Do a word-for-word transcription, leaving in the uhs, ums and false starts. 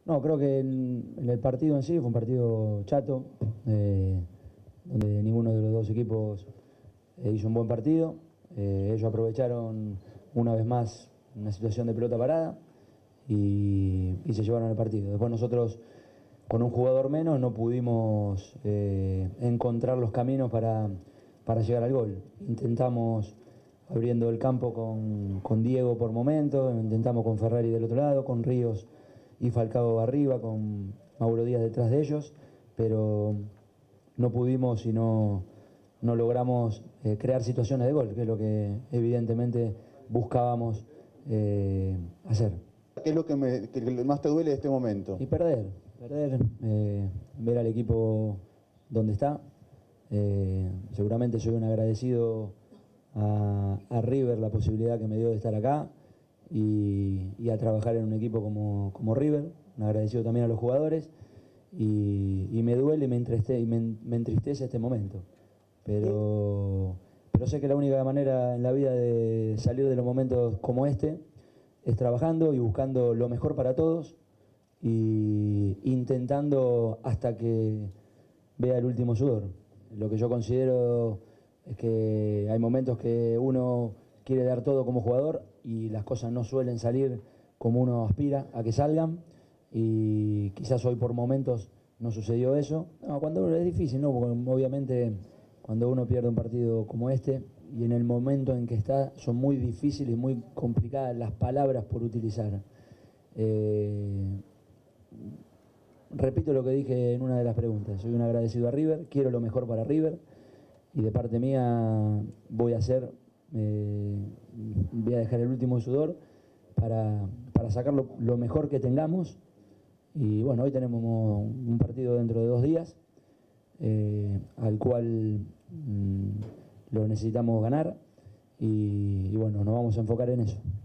No, creo que en, en el partido en sí fue un partido chato, eh, donde ninguno de los dos equipos eh, hizo un buen partido. Eh, ellos aprovecharon una vez más una situación de pelota parada y, y se llevaron el partido. Después nosotros, con un jugador menos, no pudimos eh, encontrar los caminos para, para llegar al gol. Intentamos abriendo el campo con, con Diego por momentos, intentamos con Ferrari del otro lado, con Ríos y Falcao arriba, con Mauro Díaz detrás de ellos, pero no pudimos y no, no logramos eh, crear situaciones de gol, que es lo que evidentemente buscábamos eh, hacer. ¿Qué es lo que, me, que más te duele de este momento? Y perder, perder, eh, ver al equipo donde está. Eh, seguramente soy un agradecido a, a River la posibilidad que me dio de estar acá y, y a trabajar en un equipo como, como River. Un agradecido también a los jugadores y, y me duele y me entristece, y me, me entristece este momento. Pero, pero sé que la única manera en la vida de salir de los momentos como este es trabajando y buscando lo mejor para todos y intentando hasta que vea el último sudor. Lo que yo considero es que hay momentos que uno quiere dar todo como jugador y las cosas no suelen salir como uno aspira a que salgan y quizás hoy por momentos no sucedió eso. No, cuando es difícil, ¿no? Porque obviamente cuando uno pierde un partido como este y en el momento en que está son muy difíciles y muy complicadas las palabras por utilizar. Eh, repito lo que dije en una de las preguntas, soy un agradecido a River, quiero lo mejor para River y de parte mía voy a hacer, eh, voy a dejar el último sudor para, para sacar lo, lo mejor que tengamos y bueno, hoy tenemos un partido dentro de dos días eh, al cual mmm, lo necesitamos ganar y, y bueno, nos vamos a enfocar en eso.